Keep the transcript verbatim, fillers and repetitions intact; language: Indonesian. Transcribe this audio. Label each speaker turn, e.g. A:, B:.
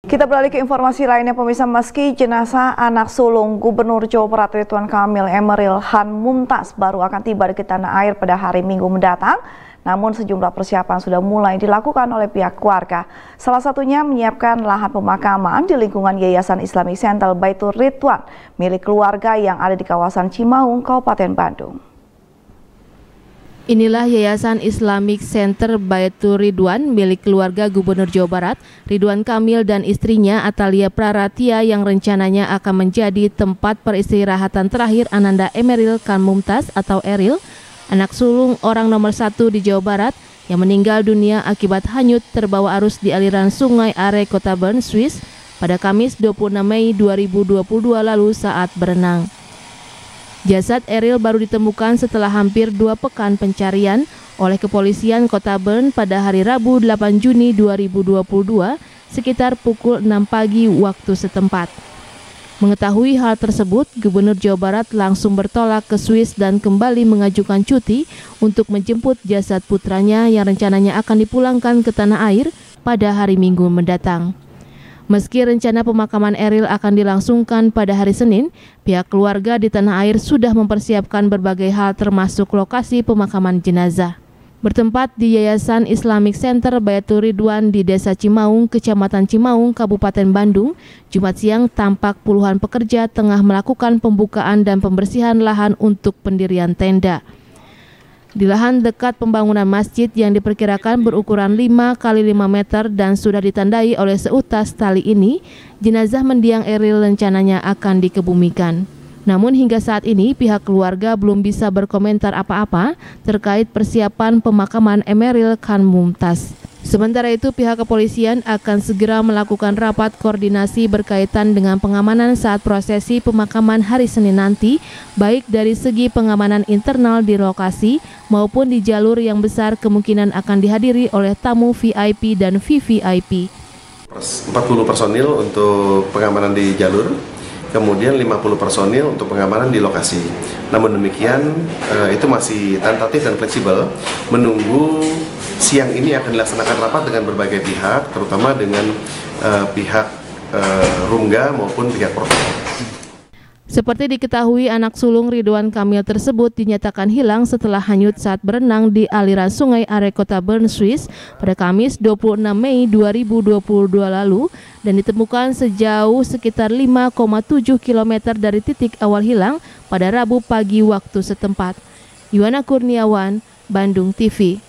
A: Kita beralih ke informasi lainnya, pemirsa. Meski jenazah anak sulung Gubernur Jawa Barat Ridwan Kamil Emeril Han Mumtaz baru akan tiba di tanah air pada hari Minggu mendatang, namun sejumlah persiapan sudah mulai dilakukan oleh pihak keluarga. Salah satunya menyiapkan lahan pemakaman di lingkungan Yayasan Islamic Center Baitur Ridwan milik keluarga yang ada di kawasan Cimaung, Kabupaten Bandung.
B: Inilah Yayasan Islamic Center Baitur Ridwan milik keluarga Gubernur Jawa Barat Ridwan Kamil dan istrinya Atalia Praratia yang rencananya akan menjadi tempat peristirahatan terakhir Ananda Emeril Khan Mumtaz atau Eril, anak sulung orang nomor satu di Jawa Barat yang meninggal dunia akibat hanyut terbawa arus di aliran Sungai Are, Kota Bern, Swiss pada Kamis dua puluh enam Mei dua ribu dua puluh dua lalu saat berenang. Jasad Eril baru ditemukan setelah hampir dua pekan pencarian oleh kepolisian Kota Bern pada hari Rabu delapan Juni dua ribu dua puluh dua sekitar pukul enam pagi waktu setempat. Mengetahui hal tersebut, Gubernur Jawa Barat langsung bertolak ke Swiss dan kembali mengajukan cuti untuk menjemput jasad putranya yang rencananya akan dipulangkan ke tanah air pada hari Minggu mendatang. Meski rencana pemakaman Eril akan dilangsungkan pada hari Senin, pihak keluarga di tanah air sudah mempersiapkan berbagai hal termasuk lokasi pemakaman jenazah. Bertempat di Yayasan Islamic Center Baitur Ridwan di Desa Cimaung, Kecamatan Cimaung, Kabupaten Bandung, Jumat siang tampak puluhan pekerja tengah melakukan pembukaan dan pembersihan lahan untuk pendirian tenda. Di lahan dekat pembangunan masjid yang diperkirakan berukuran lima kali lima meter dan sudah ditandai oleh seutas tali ini, jenazah mendiang Eril rencananya akan dikebumikan. Namun hingga saat ini pihak keluarga belum bisa berkomentar apa-apa terkait persiapan pemakaman Emeril Khan Mumtaz. Sementara itu pihak kepolisian akan segera melakukan rapat koordinasi berkaitan dengan pengamanan saat prosesi pemakaman hari Senin nanti, baik dari segi pengamanan internal di lokasi maupun di jalur yang besar kemungkinan akan dihadiri oleh tamu V I P dan V V I P.
C: empat puluh personil untuk pengamanan di jalur, kemudian lima puluh personil untuk pengamanan di lokasi. Namun demikian, eh, itu masih tentatif dan fleksibel, menunggu siang ini akan dilaksanakan rapat dengan berbagai pihak, terutama dengan eh, pihak eh, Rungga maupun pihak protokol.
B: Seperti diketahui, anak sulung Ridwan Kamil tersebut dinyatakan hilang setelah hanyut saat berenang di aliran Sungai Are, Kota Bern, Swiss pada Kamis dua puluh enam Mei dua ribu dua puluh dua lalu dan ditemukan sejauh sekitar lima koma tujuh kilometer dari titik awal hilang pada Rabu pagi waktu setempat. Yuwana Kurniawan, Bandung T V.